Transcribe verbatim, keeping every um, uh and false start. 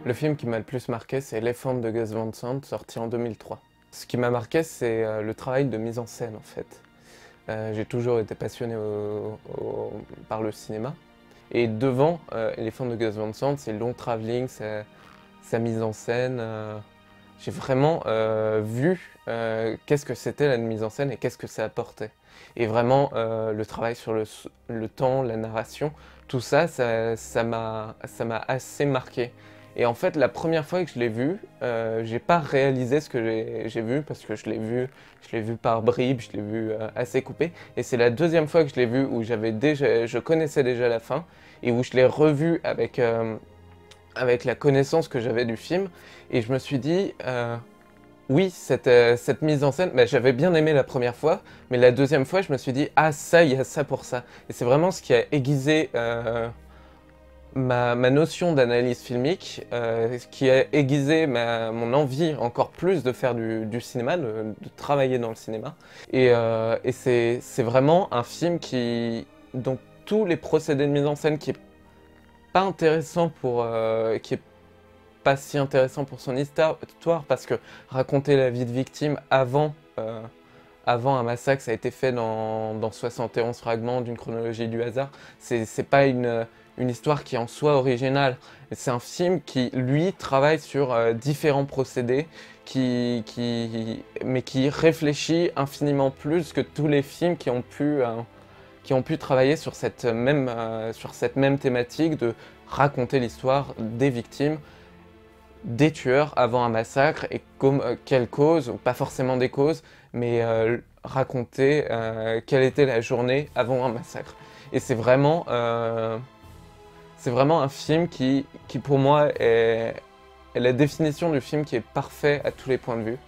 Le film qui m'a le plus marqué, c'est Elephant de Gus Van Sant, sorti en deux mille trois. Ce qui m'a marqué, c'est euh, le travail de mise en scène, en fait. Euh, j'ai toujours été passionné au- au- par le cinéma. Et devant euh, Elephant de Gus Van Sant, c'est le long travelling, sa, sa mise en scène. euh, j'ai vraiment euh, vu euh, qu'est-ce que c'était la mise en scène et qu'est-ce que ça apportait. Et vraiment, euh, le travail sur le, s- le temps, la narration, tout ça, ça ça m'a ça m'a assez marqué. Et en fait, la première fois que je l'ai vu, euh, j'ai pas réalisé ce que j'ai j'ai vu parce que je l'ai vu, je l'ai vu par bribes, je l'ai vu euh, assez coupé. Et c'est la deuxième fois que je l'ai vu où j'avais déjà, je connaissais déjà la fin et où je l'ai revu avec euh, avec la connaissance que j'avais du film. Et je me suis dit, euh, oui, cette, euh, cette mise en scène, bah, j'avais bien aimé la première fois, mais la deuxième fois, je me suis dit, ah ça, il y a ça pour ça. Et c'est vraiment ce qui a aiguisé euh, ma, ma notion d'analyse filmique, euh, ce qui a aiguisé ma, mon envie encore plus de faire du, du cinéma, de, de travailler dans le cinéma. Et, euh, et c'est c'est vraiment un film qui, dont tous les procédés de mise en scène, qui est pas intéressant pour, euh, qui est pas si intéressant pour son histoire, parce que raconter la vie de victime avant, euh, avant un massacre, ça a été fait dans, dans soixante et onze fragments d'une chronologie du hasard. C'est c'est pas une, une histoire qui est en soi originale. C'est un film qui, lui, travaille sur euh, différents procédés, qui, qui, mais qui réfléchit infiniment plus que tous les films qui ont pu, euh, qui ont pu travailler sur cette même, euh, sur cette même thématique de raconter l'histoire des victimes, des tueurs avant un massacre et comme, euh, quelles causes, ou pas forcément des causes, mais euh, raconter euh, quelle était la journée avant un massacre. Et c'est vraiment, euh, c'est vraiment un film qui, qui pour moi est, est la définition du film qui est parfait à tous les points de vue.